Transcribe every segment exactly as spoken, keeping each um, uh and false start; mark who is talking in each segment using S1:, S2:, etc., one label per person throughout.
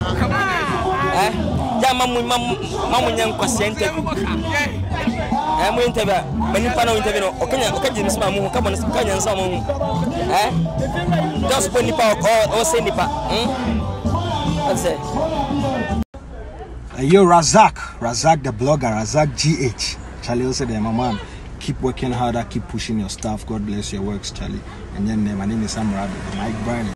S1: Eh? Ja mamu mamu mamu nyan kwase interview. Eh mu interview, mani pa na interview no. Okanya okaji ni sma mu ka mo ka nyan sa mu. Eh? Just put nipa or or say nipa. Hmm? That's it.
S2: Yo, Razak, Razak the blogger, Razak G H. Charlie also there, my man. Keep working harder, keep pushing your stuff. God bless your works, Charlie. And then uh, my name is Sandra Ababio, Mike Bryan.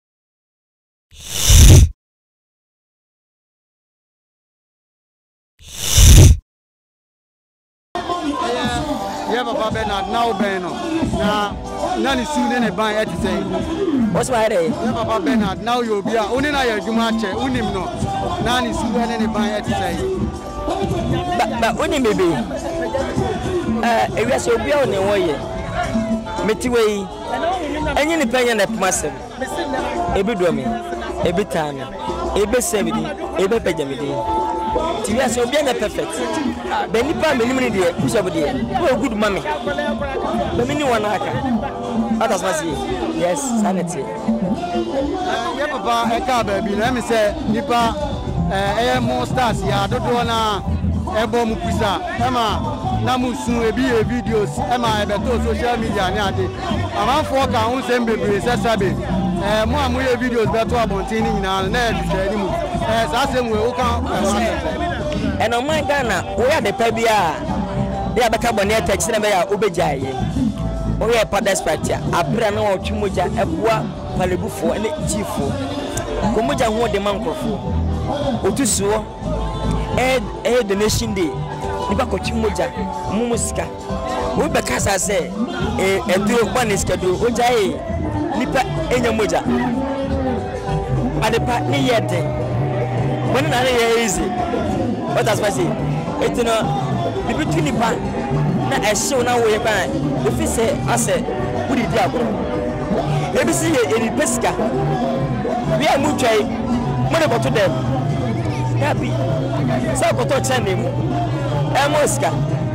S3: Yeah, Papa Bernard, now Beno. Now, none is soon in a buy at the same.
S1: What's my day?
S3: Yeah, Papa Bernard, now you'll be only now you match, only no. None is soon in a buy at the same.
S1: But only maybe. Uh, if you are so be on the way, Metiway, any independent at massive. Every domain, every time, every seventy, every pejamidi. T V S will be perfect. Benipa minimum dear, who's over there? Oh, good mammy. The mini one haka. Others must see. Yes, sanity.
S3: Yeah, Papa, a car baby. Let me say, Nipa, eh, more stars. Yeah, don't wanna ebo mupisa. Emma, Namusu, a videos. Emma, beto social media. Nade. I'm for count same baby. Sasabe. Eh, more more videos better about in our net. As I say, we will come.
S1: And on my Ghana, we are the Pebia. They are the Cabonet text and they are Ubejay. We are Padespatia, a Brano, Chumuja, a Bois, Palibufo, and Chifu. Kumuja, who the Mancrofo. Utusuo, Ed, Ed, the Nation Day. Nibako Chumuja, Mumuska. We because I say, a duo one is schedule, Ujay, Nipa, Enyamuja. At the partner yet. When I easy, what does I say? It's no between the pan. Now I show now we can. If you say, I say, who did you go? Let me see a pesca. We are mutual. What about to them? Happy. So, what to send him? I'm Oscar.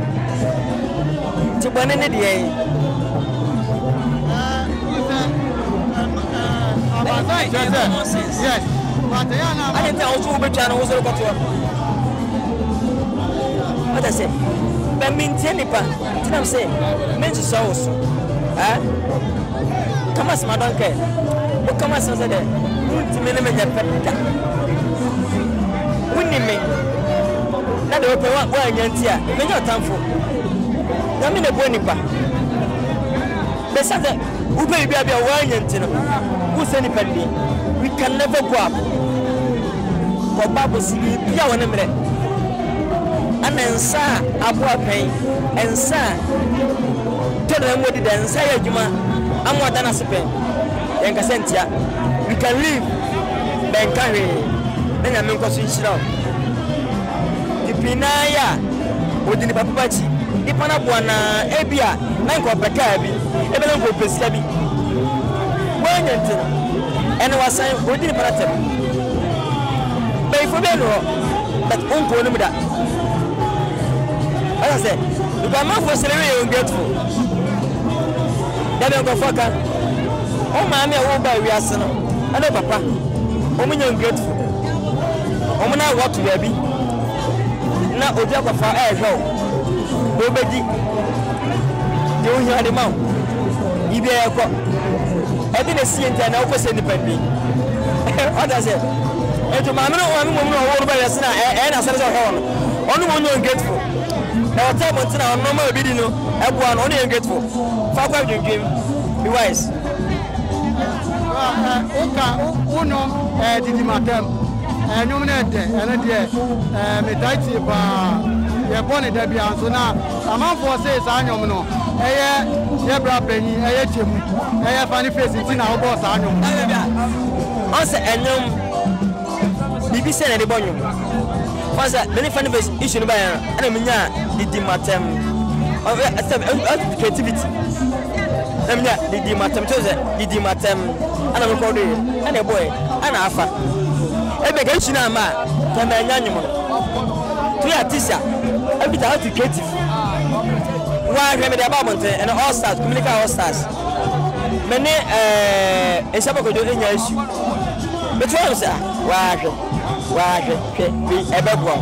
S1: To one in the day.
S3: Yes.
S1: I didn't tell you which channel was over to. What I say? But maintain it. I'm saying, men's sauce. Eh? Come as my donkey. What come as I said? Minimum pepper. Winning me. Now the open one where you're here. Make your time for. I'm in a bonipa. Besides, who may be a wine, who's any penny? We can never go up. For Babu City, Piawan Emre. And then, sir, Abua Pay, and sir, tell them what did and say, Juma, I'm what than a sepen. And Cassentia, we can live, then carry, then I'm in constitution. The Pinaya, with the Papachi, the Panabuana, Abia, Nanko Pakabi, even go Pesabi. When and I was saying, what did you put them? Pay for them, but uncle knew that. As I said, you can not for salary and grateful. Then I'll go for that. Oh, mammy, I won't buy we are son. I know, Papa. Oh, me, you're grateful. Oh, me, now what to be? Now, we'll go for air. Nobody. You hear the mouth. You be a cop. I didn't see it and I was independent. What does it? And to my one woman over by the Sana and I said, only one you're grateful. Now, tell me, I'm no more video. Everyone only grateful. Fuck what you give. Be wise.
S3: Okay, Uno, did you madam? And you met there, and then, Medite, you're born in Debbie, so now, a month for says, I know. Eh, yeah, Penny, eh, Jim, eh, funny face in our boss. I know.
S1: Also, and no, B B said any bonum. Was that many funny face issued by an amina, the dimatem of creativity. Amina, the dimatem, the dimatem, and I'm recording, and a boy, and a fa. A vacation, a man, and an animal. To your Tisha, every time to creative. Why remember the Babylon and all stars, communicate all stars. Many, uh, a sabbath do in your issue. But what was that? wahwe wahwe hwe bi ebeboa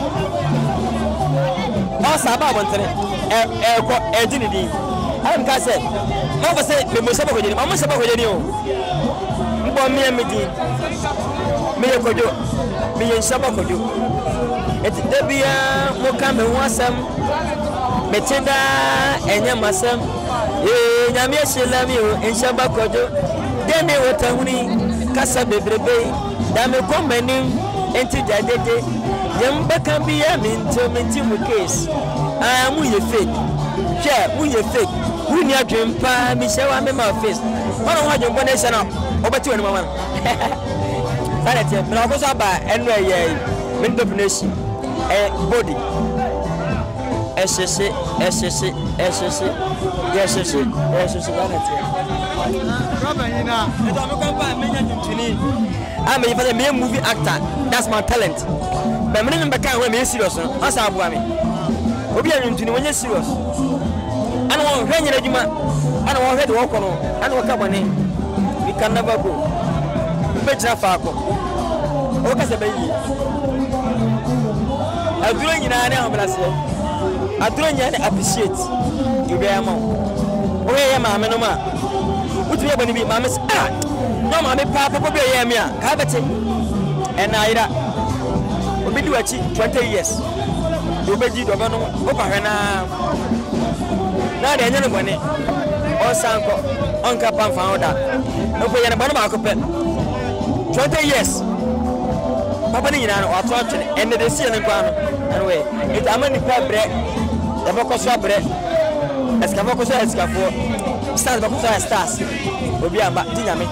S1: o saba bontere e e ko edini di am ka se mo fa se me mo saba ko jeni mo saba ko jeni o mbo mi amidi me ye kojo me ye saba kojo et debia mo ka me ho asam me tenda enya masam e nyame shela mi o ensaba kojo dene wotahuni kasa bebrebe da me komani enti jajeje yem baka biya minto minti mu case ah mu ye fake che mu ye fake wuni adwempa mi shewa me ma face ono ho adwempa na shana obati woni mama sana tie na ko so ba enu eye min definition eh body ss ss ss yes ss ss sana tie
S3: Robert ina
S1: eto me kan ba me nya ntuni I'm a movie actor. That's my talent. But when I'm back, I'm serious. That's how I'm. Obi are into when you're serious. I don't want to hear you. I don't want to walk on. I don't want to come. We can never go. Better Fako. What can I say? I do it in an hour. I do it appreciate. You be a man. Oh, yeah, mamma, no man. What do you want to be, mamma? Ah! No, mamma, papa, probably a mere habit. And I will be doing twenty years. You be did over now. Now, the end of money. Or Sanko, Uncle Pam found out. No, we are a banana. twenty years. Papa, you know, or torture, and the ceiling ground. Anyway, it's a money per bread. The Bocos bread. As Cavocos as Cavo. Stars Bocos stars. Will be about Dinami.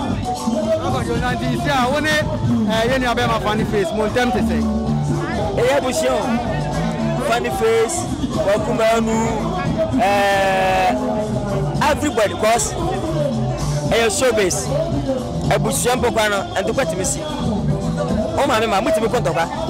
S3: I want to have a funny face. More time to say.
S1: Hey, Bushon. Funny face. Welcome, everybody, because a showbiz. A Bushon Bocano and the Quatimisi. Oh, my mamma, what do you want to buy?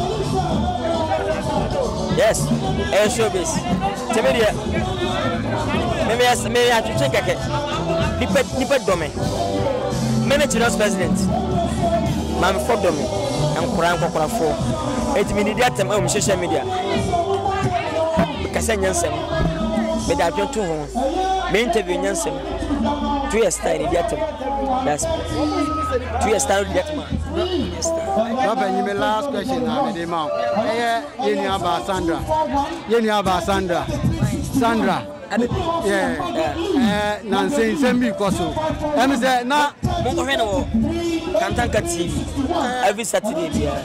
S1: Yes, a showbiz. Timedia. Maybe I may have to check it. Nipet, Nipet Domain. Managers president. Mam for Domain and Koran Kokora for eight minutes on social media. Because I Yansem, but I don't know. Main interview Yansem. Two years time in That's two years time in Yatman.
S3: Robert, you may last question. I'm the mouth. Hey, you about Sandra. You about Sandra. Sandra. Yeah, yeah. Nancy, send me Koso. I'm saying, now,
S1: Mongo Kantanka T V every Saturday.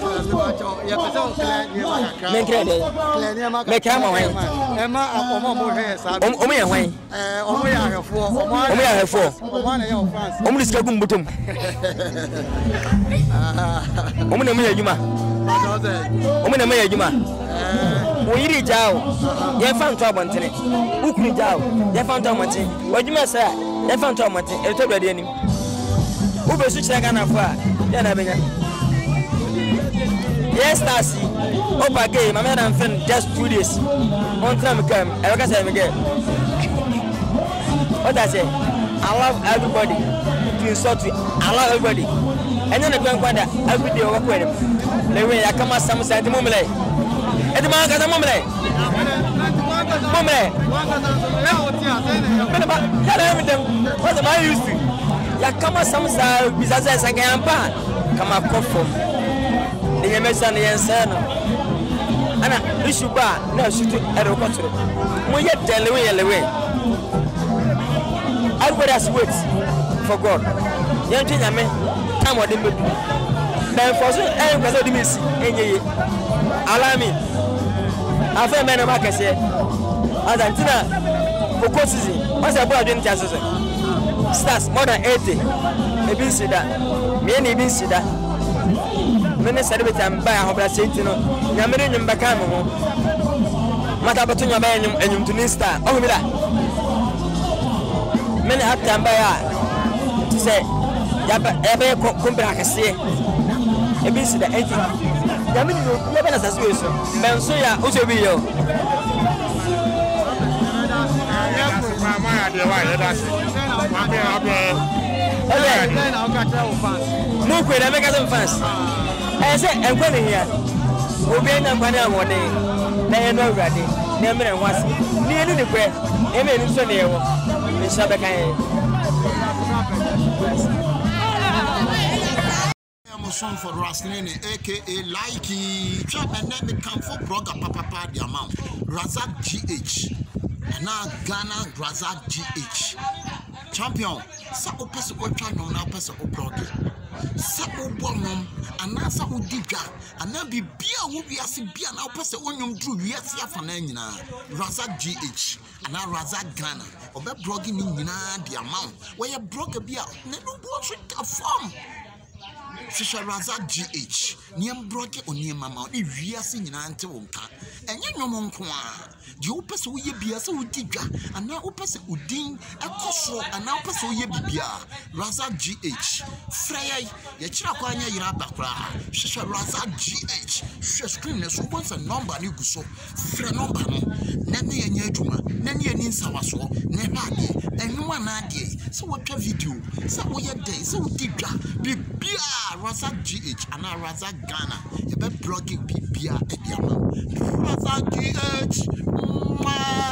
S1: Make it, make him away. Emma, Omi away. Omi have four. Omi have four. Omi is going to bottom. Omi Omi Yuma. Omi Omi Yuma. We reach out. You found trouble on it. Who could out? You found trouble on it. What you must say? You found trouble on it. It's already in him. Who be switch like an affair? Yes, Tassie. Opa game. I'm not friend just two days. One time come. I can say again. What I say? I love everybody. To insult me. I love everybody. And then I go and every day I work with him. The way I come out some side moment. Et the man got a moment. Moment. What am I used to? Ya kama samsa bizaza sangampa kama kofo ni yemesa ni yensano ana ishuba na shutu ero kotoro mo ye delewe yelewe everybody has wait for God yanti nyame time odi medu ben for so en kwaso di mesi enyeye alami afa me na makase azantina okosizi wasa bo adwen tiasoso stars more than eighty. Maybe see that. Me and even see that. Many celebrity and buy a hobby city. No, Yamarin and Bacamo. Matabatunya by and you to Nista. Oh, that. Many actor and buy to say, Yabba Kumbra say. Maybe see the eighty. Yamin, never as you so. Bensoya, also be you. Move with American fans. I say I'm going here. Obi anya kwani amode na ye no awurade na emere nwase ni enu ni kwe eme ni so na yewo ni sabe kan
S4: I'm a song for Rasnene, aka Likey. Trap and then the come for blogger papa the amount. Razak G H. And now Ghana Razak G H. Champion. Sa o pese o channel na pese o blogger. Sa o bonum and na sa o diga and na be bia wo wiase bia na pese onyum dru wiase afana nyina. Razak G H. And now Razak Ghana. Obe blogging ni nyina the amount. Where you blogger bia na no bo so form. Shisha Razak G H. Niam broke on near mamma, if we are singing ante wonka. And you know, Monqua. The opus will be a so digger, and now opus Udin, a cosso, and now pass ye bibia. Razak G H. Freya, ye chiraquania yabakra. Shisha Razak G H. She screamless once a number you go so. Fre number no. Nani and Yetuma, Nani and Insawaso, Nebadi, and no one idea. So what a video. So we are day, so digger, bibia. Razak G H and now Razak Ghana. You bet blogging Bibia and Yama. Razak G H.